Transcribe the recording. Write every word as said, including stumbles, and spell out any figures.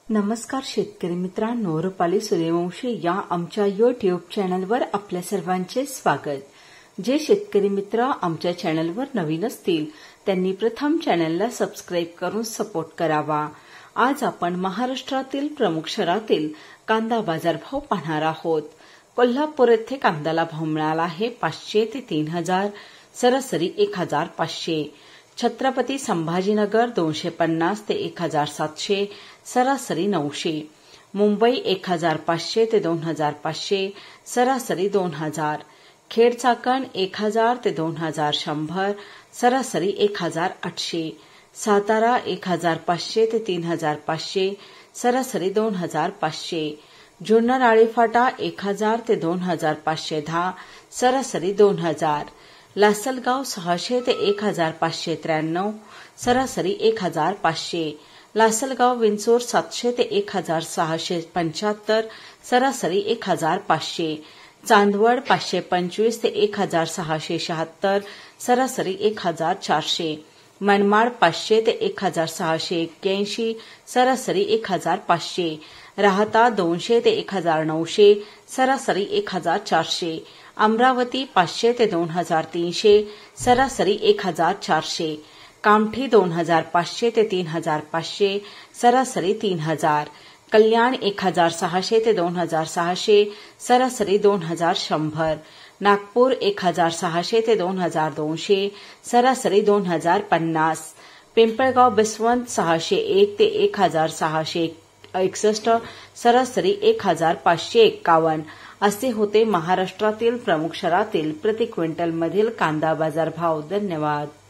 नमस्कार शेतकरी मित्रांनो, रुपाली सूर्यवंशी या आमच्या यूट्यूब चॅनलवर आपल्या सर्वांचे स्वागत. जे शेतकरी मित्र आमच्या चॅनलवर नवीन असतील त्यांनी प्रथम चॅनलला सबस्क्राईब करून सपोर्ट करावा. आज आपण महाराष्ट्रातील प्रमुख शहरातील कांदा बाजारभाव पाहणार आहोत. कोल्हापूर येथे कांद्याला भाव मिळाला आहे पाचशे ते तीन हजार, सरासरी एक हजार पाचशे. छत्रपती संभाजीनगर दोनशे पन्नास ते एक हजार सातशे, सरासरी नऊशे. मुंबई एक हजार पाचशे ते दोन हजार पाचशे, सरासरी दोन हजार. खेड चाकण एक हजार ते दोन हजार शंभर, सरासरी एक हजार आठशे. सातारा एक हजार पाचशे ते तीन हजार पाचशे, सरासरी दोन हजार पाचशे. जुन्नर आळीफाटा एक हजार ते दोन हजार पाचशे दहा, सरासरी दोन हजार. लासलगाव सहाशे ते एक हजार पाचशे त्र्याण्णव, सरासरी एक हजार पाचशे. लासलगाव विंचूर सातशे ते एक हजार सहाशे पंच्याहत्तर, सरासरी एक हजार पाचशे. चांदवड पाचशे पंचवीस ते एक हजार सहाशे शहात्तर, सरासरी एक हजार चारशे. मनमाड पाचशे ते एक हजार सहाशे एक्क्याऐंशी, सरासरी एक हजार पाचशे. राहता दोनशे ते एक हजार नऊशे, सरासरी एक हजार चारशे. अमरावती पाचशे ते दोन हजार तीनशे, सरासरी एक हजार चारशे. कामठी दोन हजार पाचशे ते तीन हजार पाचशे, सरासरी तीन हजार. कल्याण एक हजार सहाशे ते दोन हजार सहाशे, सरासरी दोन हजार शंभर. नागपूर एक हजार सहाशे ते दोन हजार दोनशे, सरासरी दोन हजार पन्नास. पिंपळगाव बिसवंत सहाशे एक ते एक हजार सहाशे एकसष्ट, सरासरी एक हजार पाचशे एक्कावन्न. असे होते महाराष्ट्रातील प्रमुख शहरातील प्रति क्विंटलमधील कांदा बाजार भाव. धन्यवाद.